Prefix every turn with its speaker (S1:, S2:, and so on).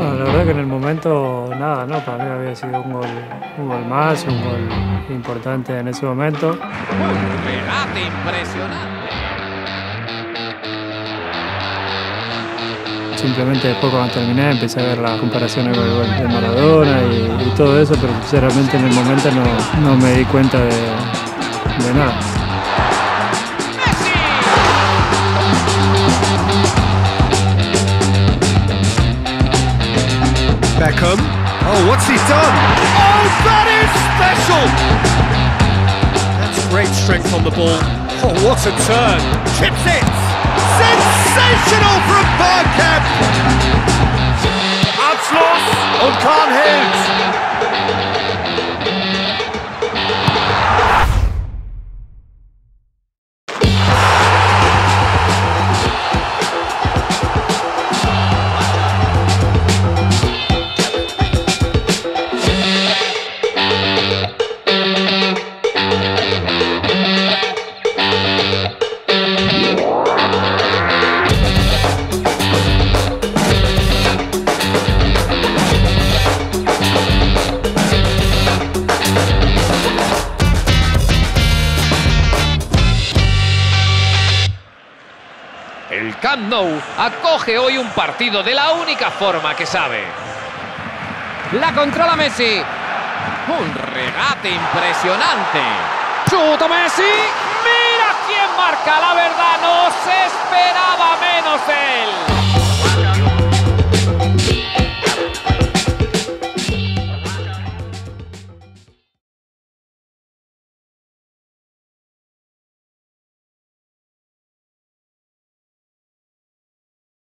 S1: No, la verdad que en el momento nada, no, para mí había sido un gol más, un gol importante en ese momento.
S2: Un regate impresionante.
S1: Simplemente después cuando terminé empecé a ver las comparaciones con el gol de Maradona y todo eso, pero sinceramente en el momento no me di cuenta de nada.
S3: Beckham. Oh, what's he done? Oh, that is special! That's great strength on the ball. Oh, what a turn. Chips it! Sensational from Bergkamp! Abschluss und Kahn hält!
S2: El Camp Nou acoge hoy un partido de la única forma que sabe. La controla Messi. Un regate impresionante. ¡Chuta Messi! ¡Mira quién marca! La verdad, no se esperaba menos él.